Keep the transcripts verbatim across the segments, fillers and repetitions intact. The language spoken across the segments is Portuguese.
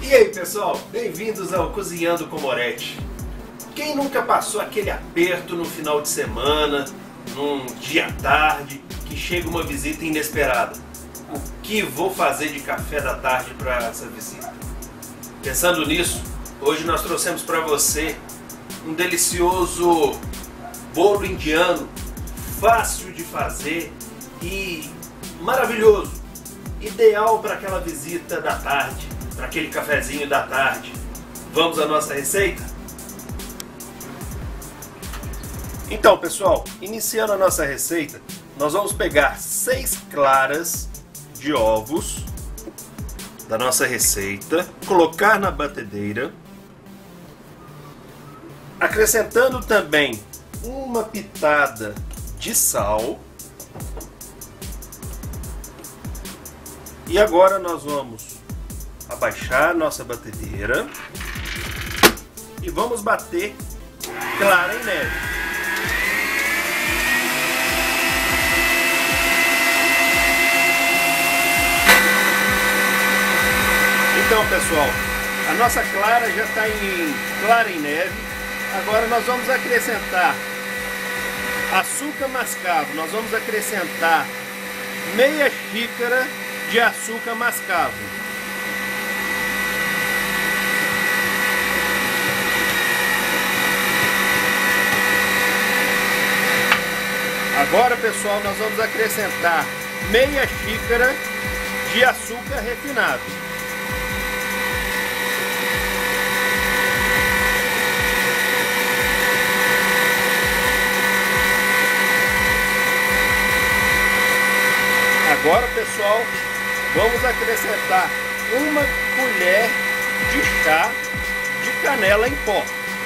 E aí pessoal, bem-vindos ao Cozinhando com Moretti. Quem nunca passou aquele aperto no final de semana, num dia à tarde, que chega uma visita inesperada? O que vou fazer de café da tarde para essa visita? Pensando nisso, hoje nós trouxemos para você um delicioso bolo indiano, fácil de fazer e maravilhoso, ideal para aquela visita da tarde, para aquele cafezinho da tarde. Vamos à nossa receita? Então pessoal, iniciando a nossa receita, nós vamos pegar seis claras de ovos da nossa receita, colocar na batedeira, acrescentando também uma pitada de sal. E agora nós vamos abaixar nossa batedeira e vamos bater clara em neve. Então pessoal, a nossa clara já está em clara em neve. Agora nós vamos acrescentar açúcar mascavo. Nós vamos acrescentar meia xícara de açúcar mascavo. Agora pessoal, nós vamos acrescentar meia xícara de açúcar refinado. Agora pessoal, vamos acrescentar uma colher de chá de canela em pó.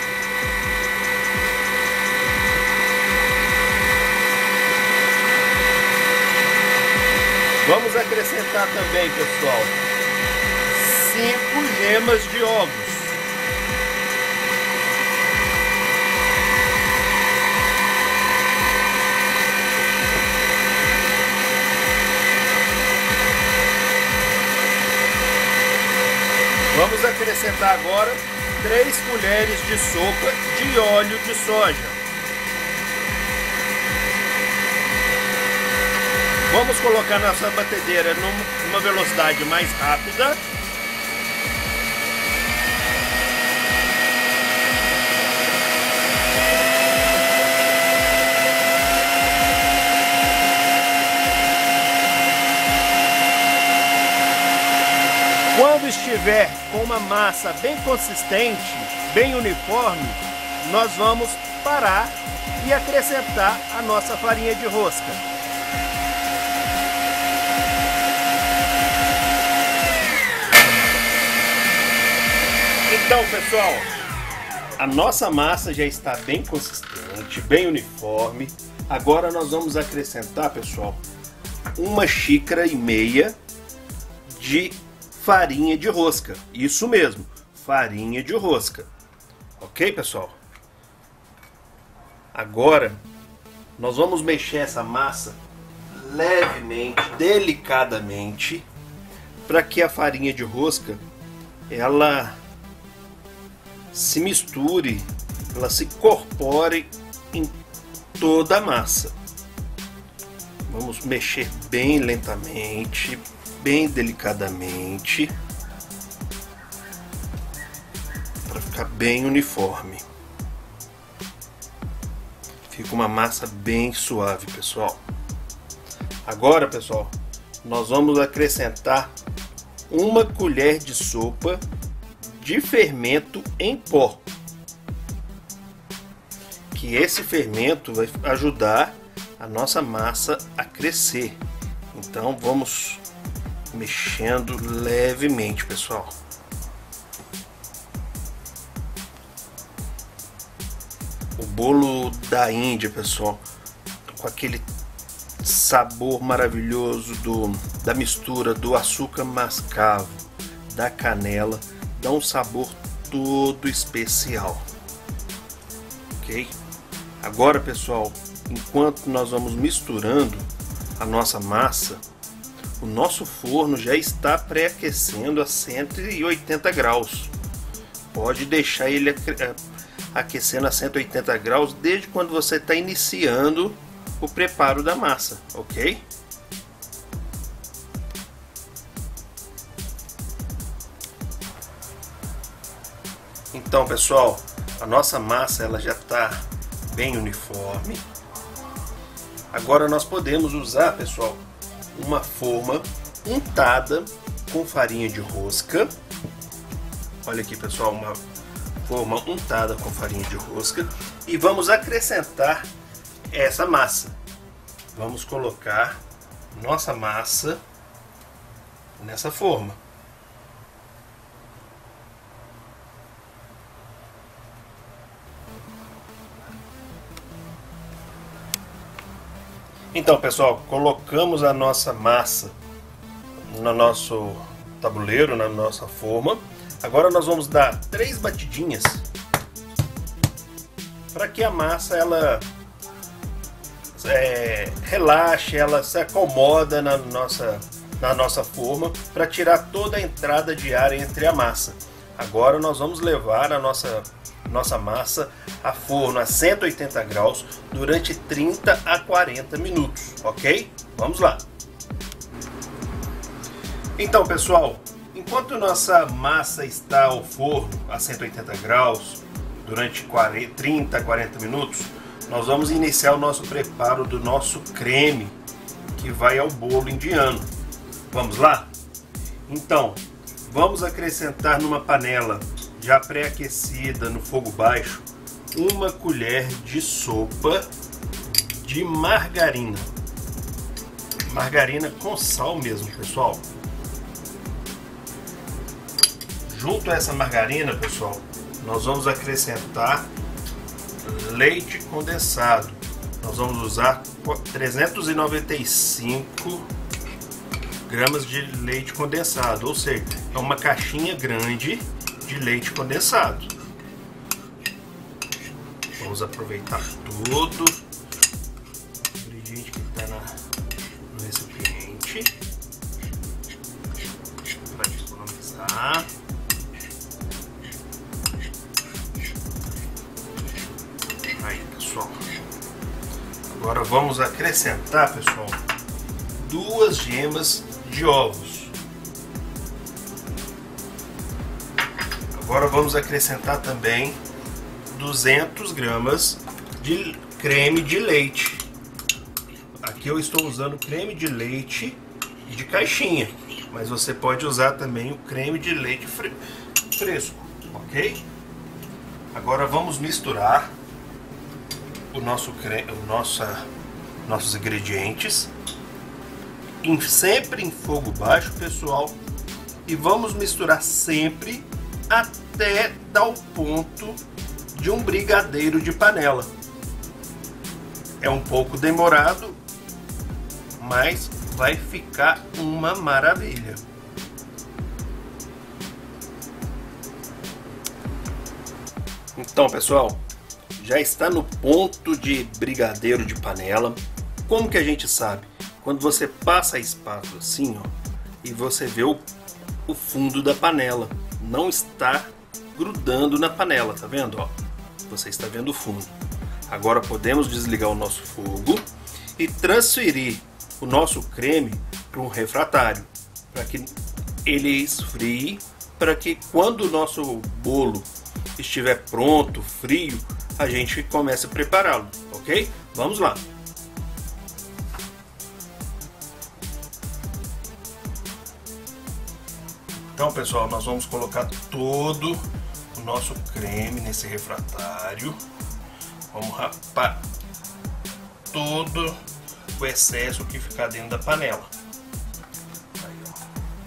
Vamos acrescentar também, pessoal, cinco gemas de ovos. Vamos acrescentar agora três colheres de sopa de óleo de soja. Vamos colocar nossa batedeira numa velocidade mais rápida. Quando estiver com uma massa bem consistente, bem uniforme, nós vamos parar e acrescentar a nossa farinha de rosca. Então pessoal, a nossa massa já está bem consistente, bem uniforme. Agora nós vamos acrescentar, pessoal, uma xícara e meia de farinha de rosca. Isso mesmo, farinha de rosca. Ok, pessoal? Agora nós vamos mexer essa massa levemente, delicadamente, para que a farinha de rosca ela se misture, ela se incorpore em toda a massa. Vamos mexer bem lentamente, bem delicadamente, para ficar bem uniforme. Fica uma massa bem suave, pessoal. Agora, pessoal, nós vamos acrescentar uma colher de sopa de fermento em pó. Que esse fermento vai ajudar a nossa massa a crescer. Então vamos mexendo levemente, pessoal. O bolo da Índia, pessoal, com aquele sabor maravilhoso do, da mistura do açúcar mascavo, da canela, dá um sabor todo especial. Ok? Agora, pessoal, enquanto nós vamos misturando a nossa massa, o nosso forno já está pré-aquecendo a cento e oitenta graus. Pode deixar ele aquecendo a cento e oitenta graus desde quando você está iniciando o preparo da massa, ok? Então, pessoal, a nossa massa ela já está bem uniforme. Agora nós podemos usar, pessoal, uma forma untada com farinha de rosca. Olha aqui, pessoal, uma forma untada com farinha de rosca. E vamos acrescentar essa massa. Vamos colocar nossa massa nessa forma. Então, pessoal, colocamos a nossa massa no nosso tabuleiro, na nossa forma. Agora nós vamos dar três batidinhas para que a massa ela é, relaxe, ela se acomoda na nossa, na nossa forma para tirar toda a entrada de ar entre a massa. Agora nós vamos levar a nossa nossa massa a forno a cento e oitenta graus durante trinta a quarenta minutos, ok? Vamos lá. Então, pessoal, enquanto nossa massa está ao forno a cento e oitenta graus durante trinta a quarenta minutos, nós vamos iniciar o nosso preparo do nosso creme que vai ao bolo indiano. Vamos lá? Então, vamos acrescentar numa panela já pré-aquecida no fogo baixo uma colher de sopa de margarina. Margarina com sal mesmo, pessoal. Junto a essa margarina, pessoal, nós vamos acrescentar leite condensado. Nós vamos usar trezentos e noventa e cinco gramas de leite condensado, ou seja, é uma caixinha grande de leite condensado. Vamos aproveitar todo o ingrediente que está no recipiente para economizar. Aí, pessoal. Agora vamos acrescentar, pessoal, duas gemas de ovos. Agora vamos acrescentar também duzentas gramas de creme de leite. Aqui eu estou usando creme de leite de caixinha, mas você pode usar também o creme de leite fresco, ok? Agora vamos misturar o nosso creme, o nossa, nossos ingredientes, em, sempre em fogo baixo, pessoal, e vamos misturar sempre até dar o ponto de um brigadeiro de panela. É um pouco demorado, mas vai ficar uma maravilha. Então, pessoal, já está no ponto de brigadeiro de panela. Como que a gente sabe? Quando você passa a espátula assim, ó, e você vê o, o fundo da panela não está grudando na panela, tá vendo? Ó, você está vendo o fundo. Agora podemos desligar o nosso fogo e transferir o nosso creme para um refratário, para que ele esfrie, para que quando o nosso bolo estiver pronto, frio, a gente comece a prepará-lo, ok? Vamos lá. Então, pessoal, nós vamos colocar todo o nosso creme nesse refratário. Vamos rapar todo o excesso que ficar dentro da panela. Aí, ó.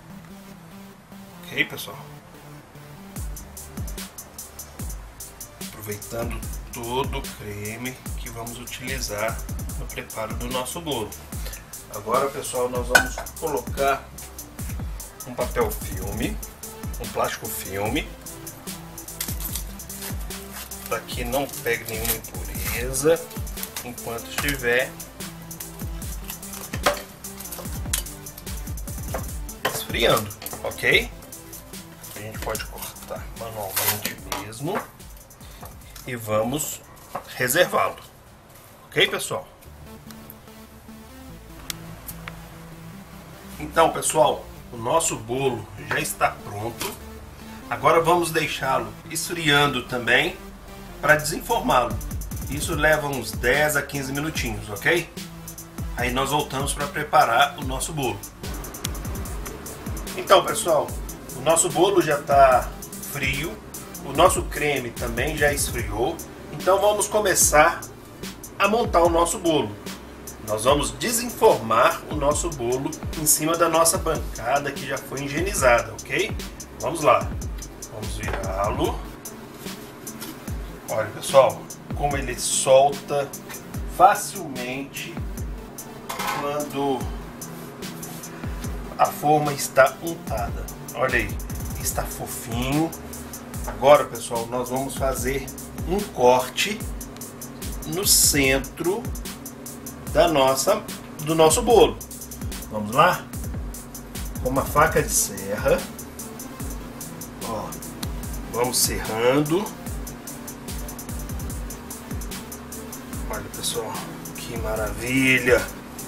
Ok, pessoal? Aproveitando todo o creme que vamos utilizar no preparo do nosso bolo. Agora, pessoal, nós vamos colocar um papel filme, um plástico filme, para que não pegue nenhuma impureza enquanto estiver esfriando, ok? A gente pode cortar manualmente mesmo e vamos reservá-lo, ok, pessoal? Então, pessoal, o nosso bolo já está pronto. Agora vamos deixá-lo esfriando também para desenformá-lo. Isso leva uns dez a quinze minutinhos, ok? Aí nós voltamos para preparar o nosso bolo. Então, pessoal, o nosso bolo já está frio, o nosso creme também já esfriou. Então vamos começar a montar o nosso bolo. Nós vamos desenformar o nosso bolo em cima da nossa bancada que já foi higienizada, ok? Vamos lá. Vamos virá-lo. Olha, pessoal, como ele solta facilmente quando a forma está untada. Olha aí, está fofinho. Agora, pessoal, nós vamos fazer um corte no centro da nossa, do nosso bolo. Vamos lá? Com uma faca de serra. Ó, vamos serrando. Olha, pessoal, que maravilha!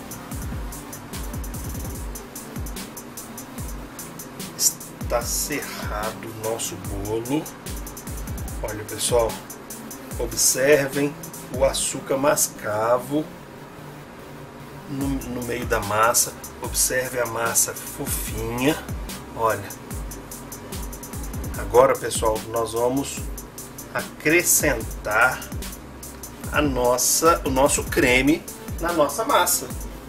Está serrado o nosso bolo. Olha, pessoal, observem o açúcar mascavo no, no meio da massa. Observe a massa fofinha. Olha. Agora, pessoal, nós vamos acrescentar a nossa, o nosso creme na nossa massa.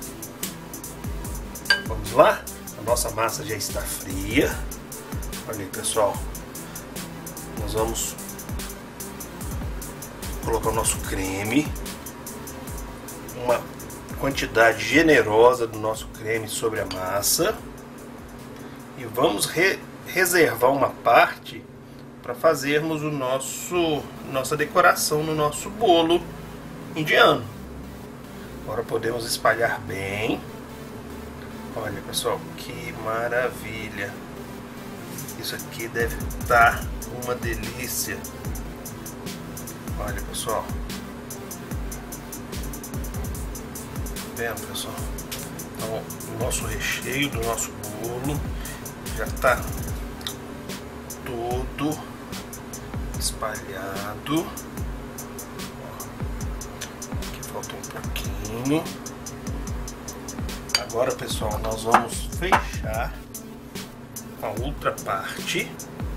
Vamos lá? A nossa massa já está fria. Olha aí, pessoal. Nós vamos colocar o nosso creme. Uma quantidade generosa do nosso creme sobre a massa. E vamos re reservar uma parte para fazermos o nosso nossa decoração no nosso bolo indiano. Agora podemos espalhar bem. Olha, pessoal, que maravilha! Isso aqui deve estar uma delícia. Olha, pessoal. Tá vendo, pessoal? Então, o nosso recheio do nosso bolo já está todo espalhado. Aqui falta um pouquinho. Agora, pessoal, nós vamos fechar a outra parte.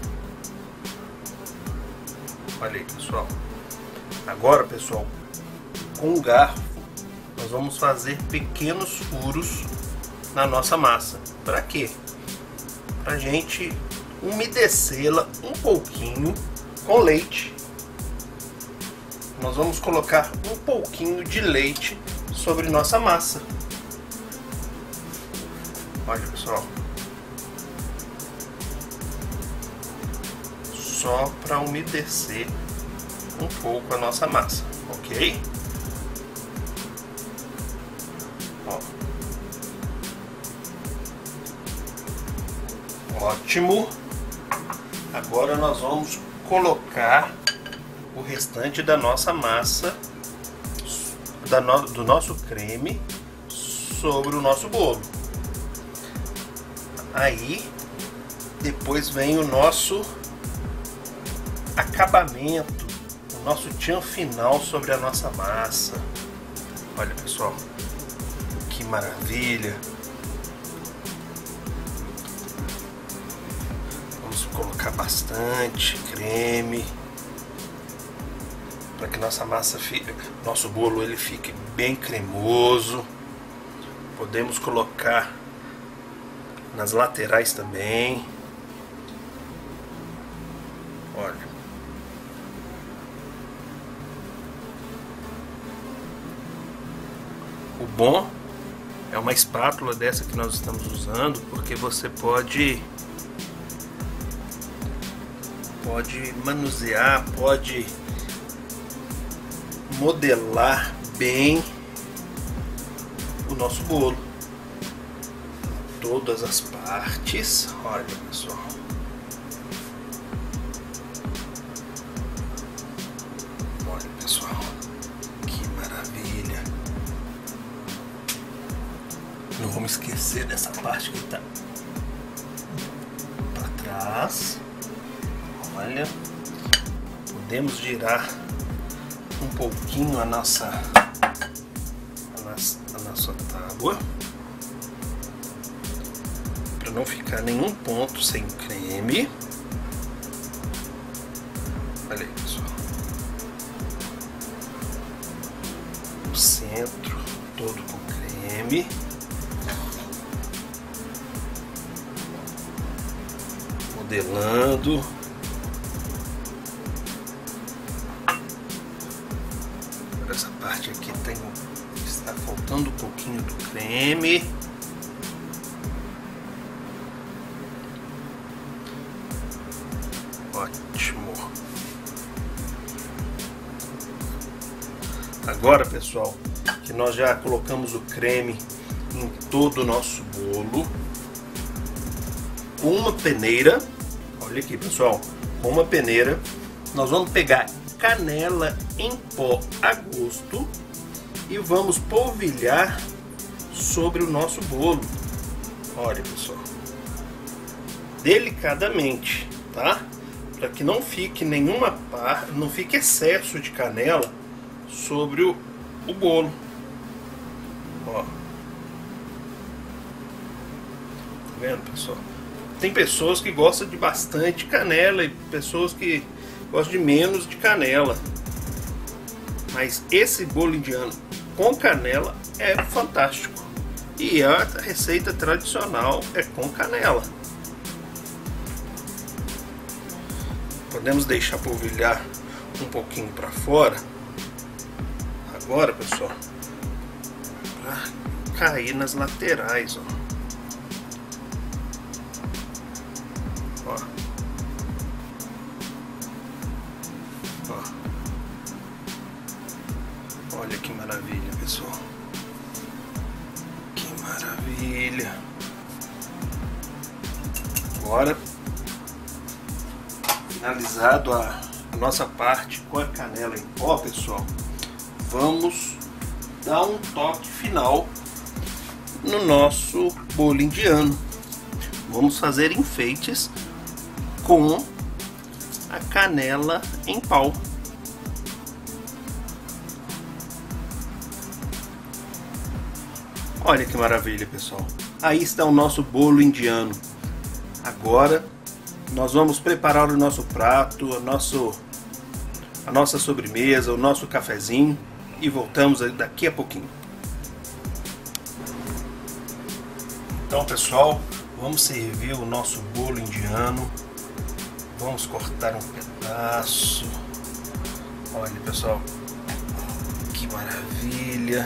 Olha aí, pessoal. Agora, pessoal, com o garfo nós vamos fazer pequenos furos na nossa massa. Para quê? Pra gente umedecê-la um pouquinho com leite. Nós vamos colocar um pouquinho de leite sobre nossa massa. Olha, pessoal. Só para umedecer um pouco a nossa massa, ok? Ó. Ótimo. Agora nós vamos colocar o restante da nossa massa, da no, do nosso creme, sobre o nosso bolo. Aí, depois vem o nosso acabamento, o nosso tchan final sobre a nossa massa. Olha, pessoal, que maravilha! Vamos colocar bastante creme para que nossa massa fique, nosso bolo ele fique bem cremoso. Podemos colocar nas laterais também. Olha. O bom é uma espátula dessa que nós estamos usando, porque você pode pode manusear, pode modelar bem o nosso bolo. Todas as partes. partes. Olha, pessoal. Olha, pessoal. Que maravilha. Não vamos esquecer dessa parte que tá para trás. Olha. Podemos girar um pouquinho a nossa a nossa, a nossa tábua para não ficar nenhum ponto sem creme. Olha aí, pessoal, o centro todo com creme. Modelando. Essa parte aqui tem, está faltando um pouquinho do creme. Ótimo. Agora, pessoal, que nós já colocamos o creme em todo o nosso bolo, com uma peneira, olha aqui, pessoal, com uma peneira, nós vamos pegar canela em pó a gosto e vamos polvilhar sobre o nosso bolo. Olha, pessoal, delicadamente, tá? Para que não fique nenhuma par, não fique excesso de canela sobre o, o bolo. Ó, tá vendo, pessoal? Tem pessoas que gostam de bastante canela e pessoas que gosto de menos de canela, mas esse bolo indiano com canela é fantástico, e a receita tradicional é com canela. Podemos deixar polvilhar um pouquinho para fora agora, pessoal, para cair nas laterais, ó. Ó. Olha que maravilha, pessoal. Que maravilha. Agora, finalizado a, a nossa parte com a canela em pó, pessoal, vamos dar um toque final no nosso bolo indiano. Vamos fazer enfeites com a canela em pau. Olha que maravilha, pessoal. Aí está o nosso bolo indiano. Agora nós vamos preparar o nosso prato, o nosso, a nossa sobremesa, o nosso cafezinho, e voltamos daqui a pouquinho. Então, pessoal, vamos servir o nosso bolo indiano. Vamos cortar um pedaço. Olha, pessoal, que maravilha.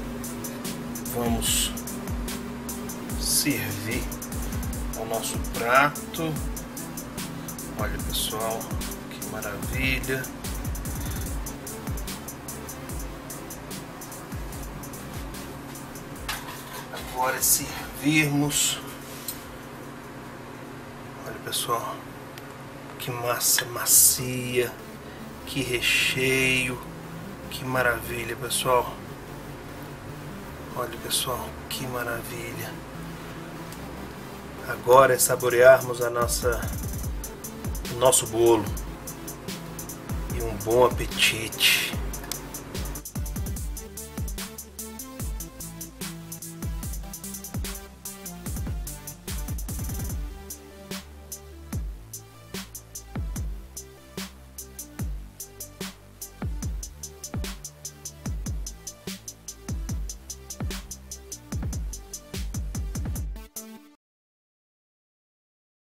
Vamos servir o nosso prato. Olha, pessoal, que maravilha. Agora é servirmos. Olha, pessoal, que massa macia, que recheio, que maravilha, pessoal. Olha, pessoal, que maravilha. Agora é saborearmos a nossa, o nosso bolo. E um bom apetite.